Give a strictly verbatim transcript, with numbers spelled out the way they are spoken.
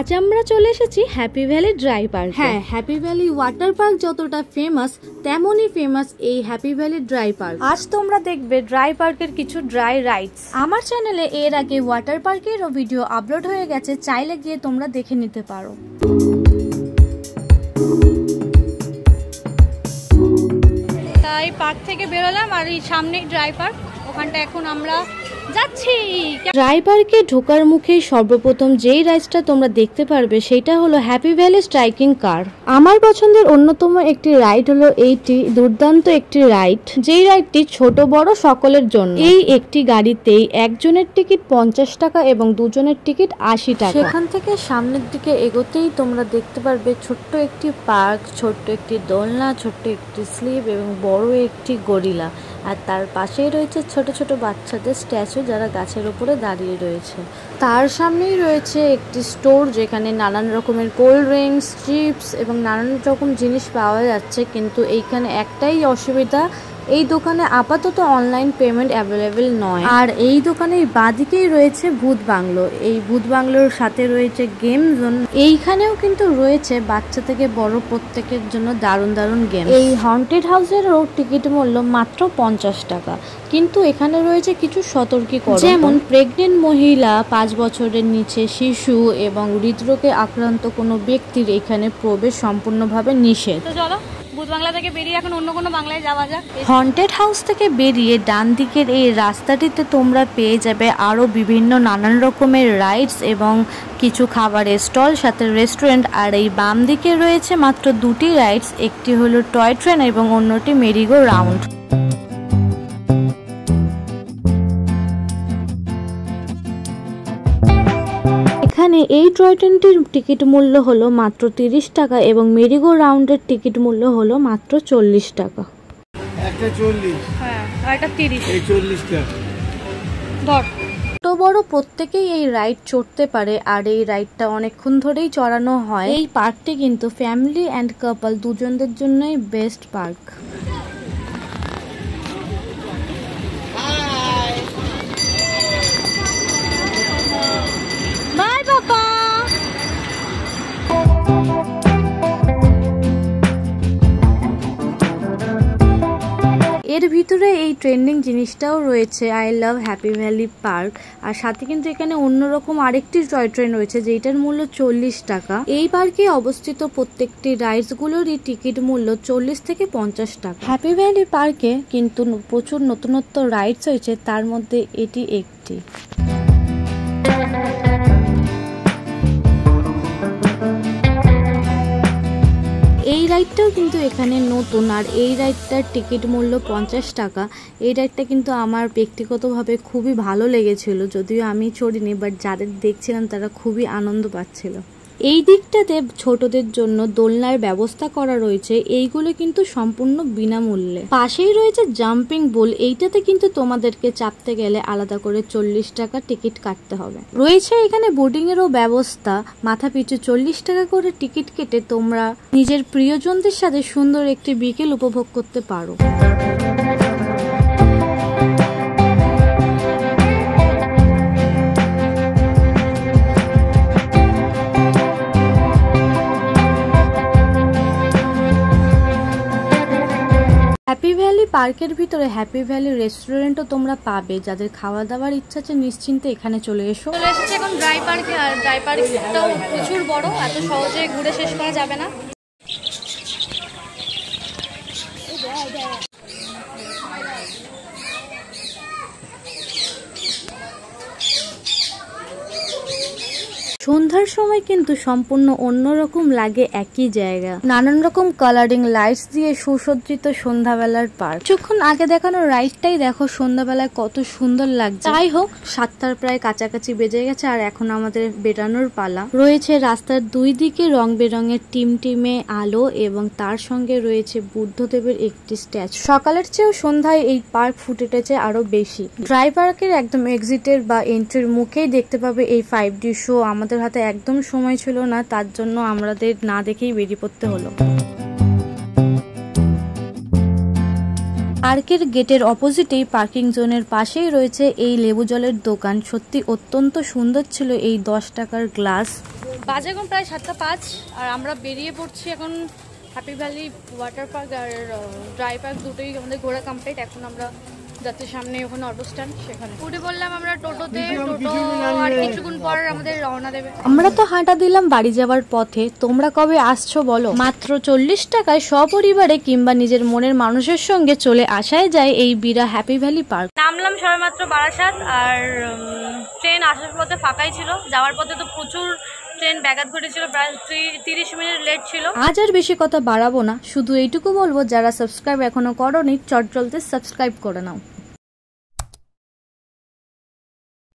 আজ আমরা চলে এসেছি হ্যাপি ভ্যালি ড্রাই পার্ক। হ্যাঁ, হ্যাপি ভ্যালি ওয়াটার পার্ক যতটা ফেমাস তেমনই ফেমাস এই হ্যাপি ভ্যালি ড্রাই পার্ক। আজ তোমরা দেখবে ড্রাই পার্কের কিছু ড্রাই রাইডস। আমার চ্যানেলে এর আগে ওয়াটার পার্কেরও ভিডিও আপলোড হয়ে গেছে, চাইলে গিয়ে তোমরা দেখে নিতে পারো। তাই পার্ক থেকে বেরোলাম আর এই সামনেই ড্রাই পার্ক, ওখানটা এখন আমরা যাচ্ছি। ড্রাই পার্কে ঢোকার মুখে সর্বপ্রথম যেই রাইডসটা তোমরা দেখতে পারবে সেটা হলো হ্যাপি ভ্যালি স্ট্রাইকিং কার। আমার পছন্দের অন্যতম একটি রাইড হলো এইটি, দুর্দান্ত একটি রাইড, যেই রাইডটি ছোট বড় সকলের জন্য। এই একটি গাড়িতেই একজনের টিকিট পঞ্চাশ টাকা এবং দুজনের টিকিট আশি টাকা। সেখান থেকে সামনের দিকে এগোতেই তোমরা দেখতে পারবে ছোট্ট একটি পার্ক, ছোট্ট একটি দোলনা, ছোট্ট একটি স্লিপ এবং বড় একটি গরিলা। আর তার পাশেই রয়েছে ছোট ছোট বাচ্চাদের স্ট্যাচু যারা গাছের উপরে দাঁড়িয়ে রয়েছে। তার সামনেই রয়েছে একটি স্টোর যেখানে নানান রকমের কোল্ড ড্রিঙ্কস, চিপস এবং নানান রকম জিনিস পাওয়া যাচ্ছে। কিন্তু এইখানে একটাই অসুবিধা, এই দোকানে আপাতত অনলাইন পেমেন্ট অ্যাভেলেবেল নয়। আর এই দোকানের বাদিকেই রয়েছে ভূত বাংলো। এই ভূত বাংলোর সাথে রয়েছে গেম জোন। এইখানেও কিন্তু রয়েছে বাচ্চা থেকে বড় প্রত্যেকের জন্য দারুণ দারুণ গেম। এই হন্টেড হাউসেরও টিকিট মূল্য মাত্র পঞ্চাশ টাকা। কিন্তু এখানে রয়েছে কিছু সতর্কীকরণ, যেমন প্রেগনেন্ট মহিলা, পাঁচ বছরের নিচে শিশু এবং হৃদরোগে আক্রান্ত কোনো ব্যক্তির এখানে প্রবেশ সম্পূর্ণভাবে নিষেধ। চলো ভূত বাংলা থেকে বেরিয়ে এখন অন্য কোনো বাংলায় যাওয়া যাক। হন্টেড হাউস থেকে বেরিয়ে ডান দিকের এই রাস্তাটিতে তোমরা পেয়ে যাবে আরো বিভিন্ন নানান রকমের রাইডস এবং কিছু খাবারের স্টল, সাথে রেস্টুরেন্ট। আর এই বাম দিকে রয়েছে মাত্র দুটি রাইডস, একটি হলো টয় ট্রেন এবং অন্যটি মেরিগো রাউন্ড। এখানে এই টয় ট্রেনটির টিকিট মূল্য হলো মাত্র তিরিশ টাকা এবং মেরিগো রাউন্ডের টিকিট মূল্য হলো মাত্র চল্লিশ টাকা। একটা চল্লিশ, হ্যাঁ আর একটা তিরিশ, এই চল্লিশ টাকা ধর। ছোট বড় প্রত্যেকেই এই রাইড চড়তে পারে আর এই রাইডটা অনেকক্ষণ ধরেই চড়ানো হয়। এই পার্কটি কিন্তু ফ্যামিলি অ্যান্ড কাপল দুজনদের জন্যই বেস্ট পার্ক। বাই বাবা। এর ভিতরে এই ট্রেন্ডিং জিনিসটাও রয়েছে, I love Happy Valley Park. আর সাথে কিন্তু এখানে অন্যরকম আরেকটি টয় ট্রেন রয়েছে যেটার মূল্য চল্লিশ টাকা। এই পার্কে অবস্থিত প্রত্যেকটি রাইডস গুলোরই টিকিট মূল্য চল্লিশ থেকে পঞ্চাশ টাকা। হ্যাপি ভ্যালি পার্কে কিন্তু প্রচুর নতুনত্ব রাইডস হয়েছে, তার মধ্যে এটি একটি। এই রাইডটাও কিন্তু এখানে নতুন আর এই রাইডটার টিকিট মূল্য পঞ্চাশ টাকা। এই রাইডটা কিন্তু আমার ব্যক্তিগতভাবে খুবই ভালো লেগেছিল, যদিও আমি চড়িনি, বাট যাদের দেখছিলাম তারা খুবই আনন্দ পাচ্ছিল। এই দিকটাতে ছোটদের জন্য দোলনার ব্যবস্থা করা রয়েছে, এইগুলো কিন্তু সম্পূর্ণ বিনামূল্যে। পাশেই রয়েছে জাম্পিং বুল, এইটাতে কিন্তু তোমাদেরকে চাপতে গেলে আলাদা করে চল্লিশ টাকা টিকিট কাটতে হবে। রয়েছে এখানে বোটিং এরও ব্যবস্থা, মাথা পিছু চল্লিশ টাকা করে টিকিট কেটে তোমরা নিজের প্রিয়জনদের সাথে সুন্দর একটি বিকেল উপভোগ করতে পারো। হ্যাপি ভ্যালি পার্কের ভিতরে হ্যাপি ভ্যালি রেস্টুরেন্টও তোমরা পাবে। যাদের খাওয়া দাওয়ার ইচ্ছা আছে নিশ্চিন্তে এখানে চলে এসো। চলে এসেছে এখন ড্রাই পার্কে, আর ড্রাই পার্কটাও প্রচুর বড়, এত সহজে ঘুরে শেষ করা যাবে না। সন্ধ্যার সময় কিন্তু সম্পূর্ণ অন্যরকম লাগে একই জায়গা। নানান রকম কালারিং লাইটস দিয়ে সুসজ্জিত সন্ধ্যাবেলার পার্ক। কিছুক্ষণ আগে দেখানো রাইডটাই দেখো সন্ধ্যাবেলায় কত সুন্দর লাগছে। যাই হোক, সাতটার প্রায় কাছাকাছি বেজে গেছে আর এখন আমাদের বেরানোর পালা। রয়েছে রাস্তার দুই দিকে রং বেরঙের টিমটিমে আলো এবং তার সঙ্গে রয়েছে বুদ্ধদেবের একটি স্ট্যাচু। সকালের চেয়েও সন্ধ্যায় এই পার্ক ফুটে উঠেছে আরো বেশি। ড্রাই পার্কের একদম এক্সিটের বা এন্ট্রির মুখেই দেখতে পাবে এই ফাইভ ডি শো। আমাদের হাতে একদম সময় ছিল না, তার জন্য আমাদের না দেখেই বেরিয়ে পড়তে হলো। পার্কের গেটের অপোজিটেই পার্কিং জোনের পাশেই রয়েছে এই লেবু জলের দোকান। সত্যি অত্যন্ত সুন্দর ছিল এই দশ টাকার গ্লাস। বাজে এখন প্রায় সাতটা পাঁচ আর আমরা বেরিয়ে পড়ছি এখন হ্যাপি ভ্যালি ওয়াটার পার্ক আর ড্রাই পার্ক দুটোই আমাদের ঘোরা কমপ্লিট। এখন আমরা যাতে সামনে ওখানে অটো স্ট্যান্ড, সেখানে উঠে বললাম আমরা টোটোতে। টোটো আর কিছুক্ষণ পর আমাদের রওনা দেবে। আমরা তো হাঁটা দিলাম বাড়ি যাওয়ার পথে, তোমরা কবে আসছো বলো? মাত্র চল্লিশ টাকায় সপরিবারে কিংবা নিজের মনের মানুষের সঙ্গে চলে আসাই যায় এই বিরা হ্যাপি ভ্যালি পার্ক। নামলাম সবে মাত্র বারাসাত আর ট্রেন আসার পথে ফাঁকাই ছিল, যাওয়ার পথে তো প্রচুর ট্রেন ব্যাঘাত ঘটেছিল, প্রায় তিরিশ মিনিট লেট ছিল। আজ আর বেশি কথা বাড়াবো না, শুধু এইটুকু বলবো যারা সাবস্ক্রাইব এখনো করোনি চট জলদি সাবস্ক্রাইব করে নাও।